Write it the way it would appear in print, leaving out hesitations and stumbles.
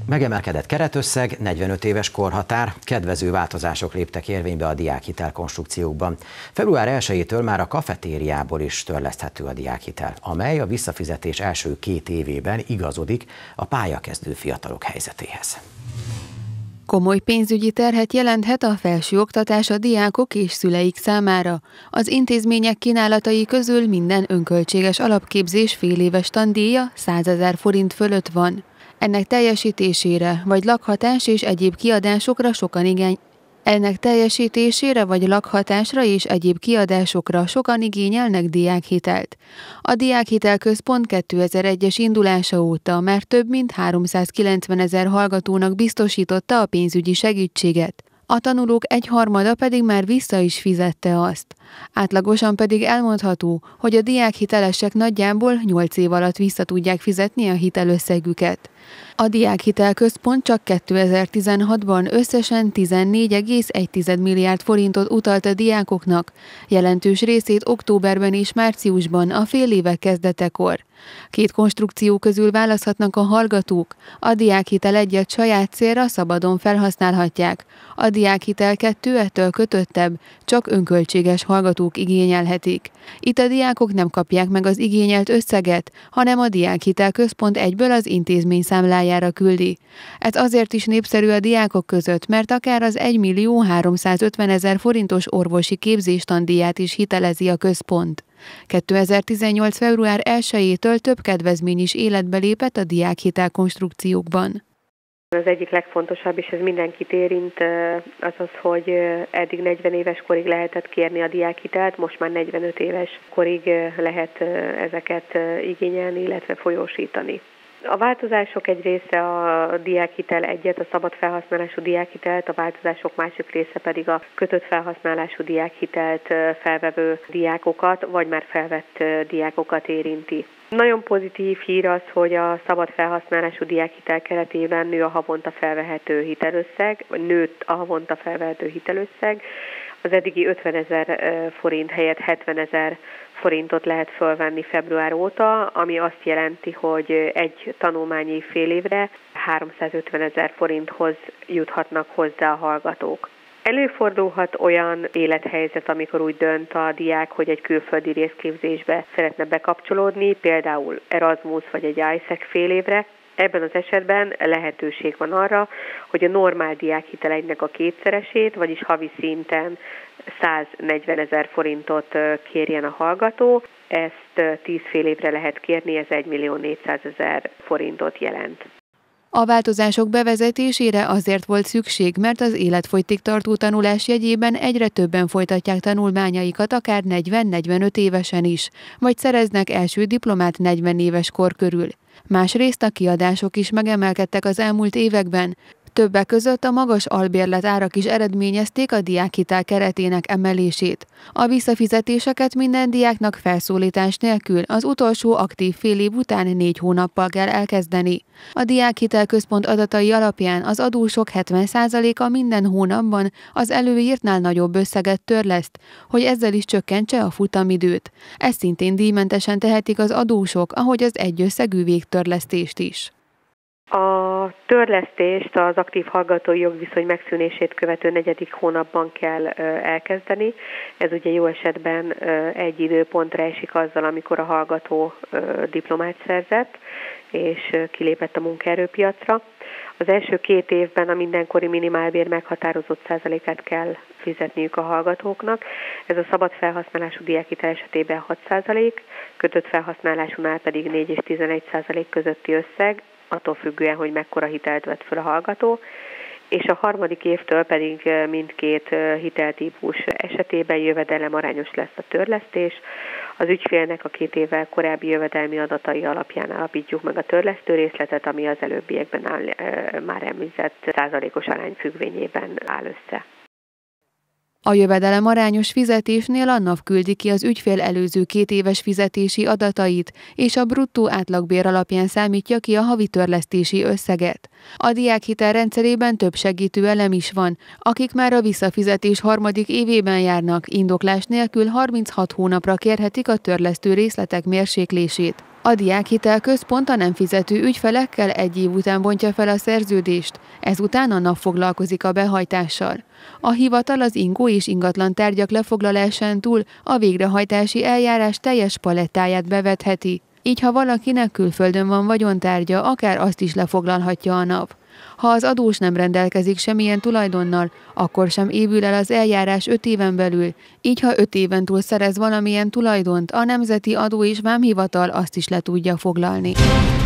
Megemelkedett keretösszeg, 45 éves korhatár, kedvező változások léptek érvénybe a diákhitel konstrukciókban. Február 1-től már a kafetériából is törleszthető a diákhitel, amely a visszafizetés első 2 évében igazodik a pályakezdő fiatalok helyzetéhez. Komoly pénzügyi terhet jelenthet a felsőoktatás a diákok és szüleik számára. Az intézmények kínálatai közül minden önköltséges alapképzés féléves tandíja 100 000 forint fölött van. Ennek teljesítésére vagy lakhatás és egyéb kiadásokra sokan igényelnek diákhitelt. A Diákhitel Központ 2001-es indulása óta már több mint 390 000 hallgatónak biztosította a pénzügyi segítséget. A tanulók 1/3 pedig már vissza is fizette azt. Átlagosan pedig elmondható, hogy a diákhitelesek nagyjából 8 év alatt vissza tudják fizetni a hitelösszegüket. A Diákhitel Központ csak 2016-ban összesen 14,1 milliárd forintot utalt a diákoknak, jelentős részét októberben és márciusban a félévek kezdetekor. 2 konstrukció közül választhatnak a hallgatók, a Diákhitel 1-et saját célra szabadon felhasználhatják, a Diákhitel 2 ettől kötöttebb, csak önköltséges hallgatók igényelhetik. Itt a diákok nem kapják meg az igényelt összeget, hanem a Diákhitel Központ egyből az intézmény számlájára küldi. Ez azért is népszerű a diákok között, mert akár az 1.350 000 forintos orvosi képzéstandíját is hitelezi a központ. 2018. február 1-től több kedvezmény is életbe lépett a diákhitel konstrukciókban. Az egyik legfontosabb, és ez mindenkit érint, az az, hogy eddig 40 éves korig lehetett kérni a diákhitelt, most már 45 éves korig lehet ezeket igényelni, illetve folyósítani. A változások egy része a diákhitel 1-et, a szabad felhasználású diákhitelt, a változások másik része pedig a kötött felhasználású diákhitelt felvevő diákokat, vagy már felvett diákokat érinti. Nagyon pozitív hír az, hogy a szabad felhasználású diákhitel keretében nő a havonta felvehető hitelösszeg, vagy nőtt a havonta felvehető hitelösszeg. Az eddigi 50 000 forint helyett 70 000 forintot lehet fölvenni február óta, ami azt jelenti, hogy egy tanulmányi fél évre 350 000 forinthoz juthatnak hozzá a hallgatók. Előfordulhat olyan élethelyzet, amikor úgy dönt a diák, hogy egy külföldi részképzésbe szeretne bekapcsolódni, például Erasmus vagy egy ISEC fél évre. Ebben az esetben lehetőség van arra, hogy a normál diákhitel 1-nek a 2-szeresét, vagyis havi szinten 140 000 forintot kérjen a hallgató. Ezt 10 fél évre lehet kérni, ez 1.400.000 forintot jelent. A változások bevezetésére azért volt szükség, mert az életfogytig tartó tanulás jegyében egyre többen folytatják tanulmányaikat akár 40-45 évesen is, vagy szereznek első diplomát 40 éves kor körül. Másrészt a kiadások is megemelkedtek az elmúlt években. Többek között a magas albérlet árak is eredményezték a diákhitel keretének emelését. A visszafizetéseket minden diáknak felszólítás nélkül az utolsó aktív fél év után 4 hónappal kell elkezdeni. A Diákhitel Központ adatai alapján az adósok 70%-a minden hónapban az előírtnál nagyobb összeget törleszt, hogy ezzel is csökkentse a futamidőt. Ezt szintén díjmentesen tehetik az adósok, ahogy az egyösszegű végtörlesztést is. A törlesztést az aktív hallgatói jogviszony megszűnését követő 4. hónapban kell elkezdeni. Ez ugye jó esetben egy időpontra esik azzal, amikor a hallgató diplomát szerzett és kilépett a munkaerőpiacra. Az első 2 évben a mindenkori minimálbér meghatározott százalékát kell fizetniük a hallgatóknak. Ez a szabad felhasználású diákhitel esetében 6%, kötött felhasználásúnál pedig 4 és 11% közötti összeg, attól függően, hogy mekkora hitelt vett fel a hallgató, és a 3. évtől pedig mindkét hiteltípus esetében jövedelemarányos lesz a törlesztés. Az ügyfélnek a 2 évvel korábbi jövedelmi adatai alapján állapítjuk meg a törlesztő részletet, ami az előbbiekben már említett százalékos arány függvényében áll össze. A jövedelem arányos fizetésnél a NAV küldi ki az ügyfél előző 2 éves fizetési adatait, és a bruttó átlagbér alapján számítja ki a havi törlesztési összeget. A diákhitel rendszerében több segítő elem is van, akik már a visszafizetés 3. évében járnak, indoklás nélkül 36 hónapra kérhetik a törlesztő részletek mérséklését. A Diákhitel Központ a nem fizető ügyfelekkel 1 év után bontja fel a szerződést, ezután a NAV foglalkozik a behajtással. A hivatal az ingó és ingatlan tárgyak lefoglalásán túl a végrehajtási eljárás teljes palettáját bevetheti. Így, ha valakinek külföldön van vagyontárgya, akár azt is lefoglalhatja a NAV. Ha az adós nem rendelkezik semmilyen tulajdonnal, akkor sem évül el az eljárás 5 éven belül, így ha 5 éven túl szerez valamilyen tulajdont, a Nemzeti Adó és Vámhivatal azt is le tudja foglalni.